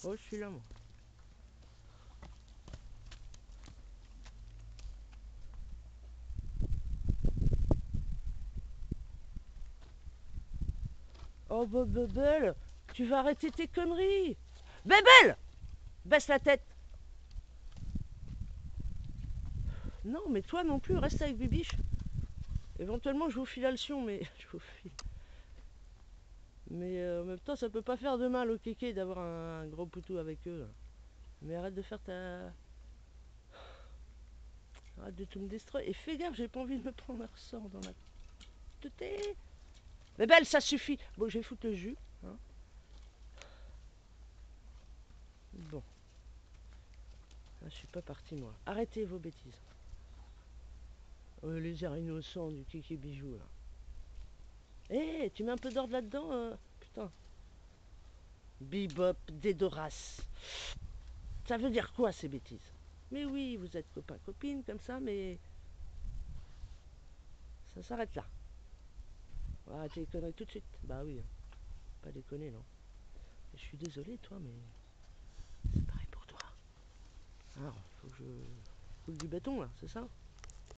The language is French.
Oh, je suis là, moi. Oh, Bébel, tu vas arrêter tes conneries. Bébel, baisse la tête. Non, mais toi non plus, reste avec Bibiche. Éventuellement, je vous file la leçon, mais je vous file. Mais en même temps, ça peut pas faire de mal au kéké d'avoir un gros poutou avec eux. Là. Mais arrête de faire ta... Arrête de tout me détruire. Et fais gaffe, j'ai pas envie de me prendre un ressort dans la tête. Mais belle, ça suffit. Bon, je vais foutre le jus. Hein. Bon, ah, je suis pas parti moi. Arrêtez vos bêtises. Les airs innocents du kiki bijou là. Eh, tu mets un peu d'ordre là-dedans putain. Bebop, Dédoras. Ça veut dire quoi ces bêtises? Mais oui, vous êtes copain-copine comme ça, mais ça s'arrête là. Arrêtez les conneries tout de suite. Bah oui, hein. Pas déconner, non. Je suis désolé, toi, mais c'est pareil pour toi. Alors, faut que je foule du béton, là, c'est ça?